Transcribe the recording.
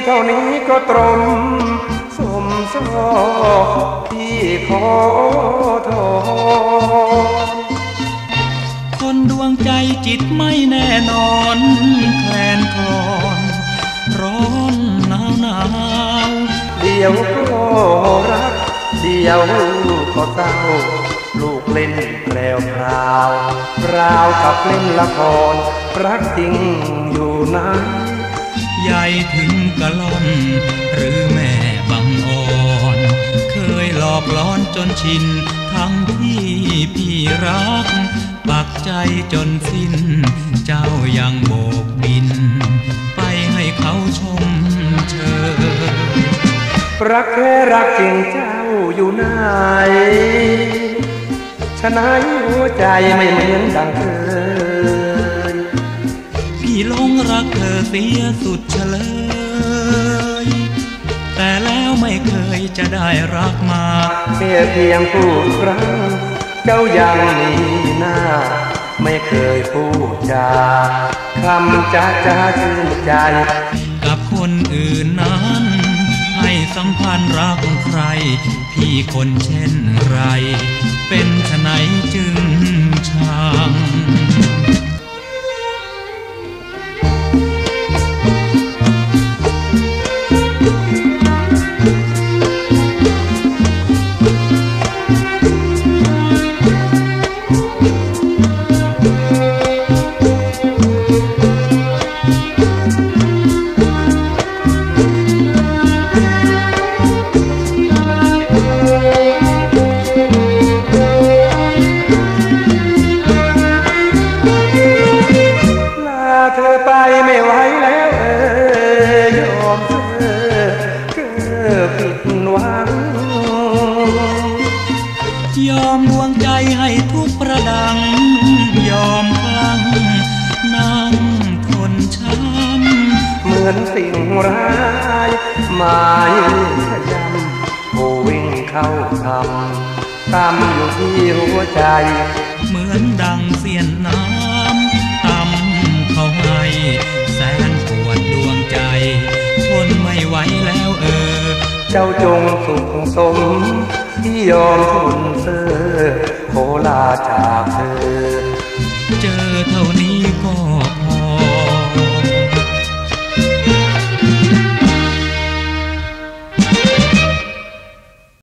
เท่านี้ก็ตรมสมสอที่ขอโทษคนดวงใจจิตไม่แน่นอนแคลนคลอนร้อนหนาวเดี๋ยวก็รักเดี๋ยวก็เศร้าลูกเล่นแปลวพราวราวกับเล่นละครรักจริงอยู่นั้นใหญ่ถึงกะล่อนหรือแม่บังอ่อนเคยหลอกล้อนจนชินทั้งที่พี่รักปักใจจนสิ้นเจ้ายังโบกบินไปให้เขาชมเชยรักแค่รักจริงเจ้าอยู่ไหนฉะนั้นหัวใจไม่เหมือนดังเคยพี่หลงรักเธอเสียสุดเฉลยแต่แล้วไม่เคยจะได้รักมาเพียงพูดครั้งเจ้ายังมีหน้าไม่เคยพูดจาคำจ้าชื่นใจกับคนอื่นนั้นให้สัมพันธ์รักใครพี่คนเช่นไรเป็นไฉนจึงชังเธอไปไม่ไหวแล้วยอมเธอผิดหวังยอมดวงใจให้ทุกประดังยอมพลังนั่งทนช้ำเหมือนสิ่งร้ายหมายขยำผู้วิ่งเข้าทำตามอยู่ที่หัวใจเหมือนดังเสียนน้ำตำเขาให้แสนปวดดวงใจทนไม่ไหวแล้วเจ้าจงสุขสมที่ยอมทนเสอโคลาจากเธอเจอเท่านี้ก็พอ